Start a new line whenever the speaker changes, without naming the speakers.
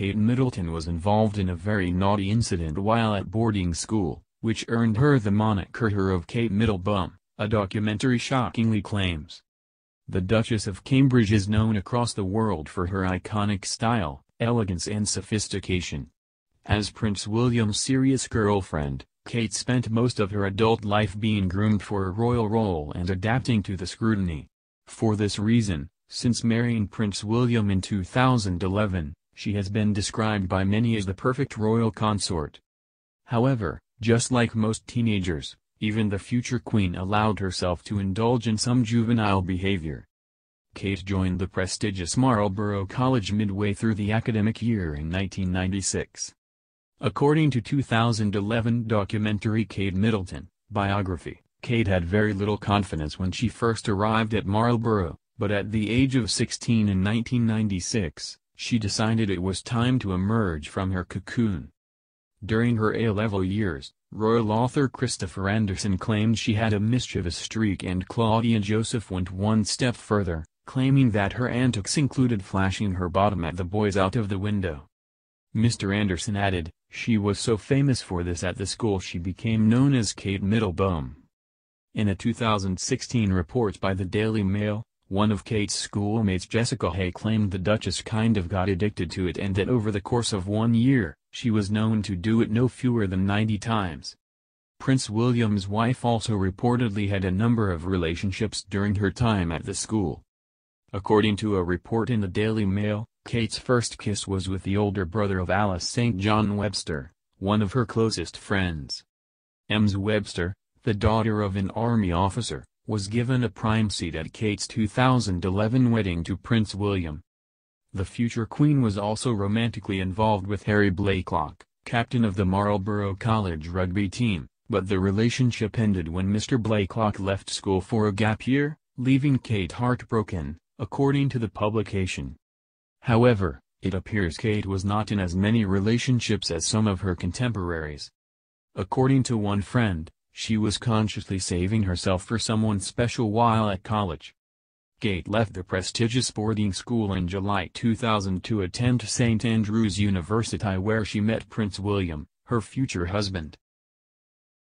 Kate Middleton was involved in a very naughty incident while at boarding school, which earned her the moniker Her of Kate Middlebum, a documentary shockingly claims. The Duchess of Cambridge is known across the world for her iconic style, elegance and sophistication. As Prince William's serious girlfriend, Kate spent most of her adult life being groomed for a royal role and adapting to the scrutiny. For this reason, since marrying Prince William in 2011, she has been described by many as the perfect royal consort. However, just like most teenagers, even the future queen allowed herself to indulge in some juvenile behavior. Kate joined the prestigious Marlborough College midway through the academic year in 1996. According to 2011 documentary Kate Middleton, biography, Kate had very little confidence when she first arrived at Marlborough, but at the age of 16 in 1996, she decided it was time to emerge from her cocoon. During her A-level years, royal author Christopher Anderson claimed she had a mischievous streak, and Claudia Joseph went one step further, claiming that her antics included flashing her bottom at the boys out of the window. Mr. Anderson added, she was so famous for this at the school she became known as Kate Middlebum. In a 2016 report by the Daily Mail, one of Kate's schoolmates, Jessica Hay, claimed the Duchess kind of got addicted to it and that over the course of 1 year, she was known to do it no fewer than 90 times. Prince William's wife also reportedly had a number of relationships during her time at the school. According to a report in the Daily Mail, Kate's first kiss was with the older brother of Alice St. John Webster, one of her closest friends. Ems Webster, the daughter of an army officer, was given a prime seat at Kate's 2011 wedding to Prince William. The future queen was also romantically involved with Harry Blakelock, captain of the Marlborough College rugby team, but the relationship ended when Mr. Blakelock left school for a gap year, leaving Kate heartbroken, according to the publication. However, it appears Kate was not in as many relationships as some of her contemporaries. According to one friend, she was consciously saving herself for someone special while at college. Kate left the prestigious boarding school in July 2000 to attend St Andrews University, where she met Prince William, her future husband.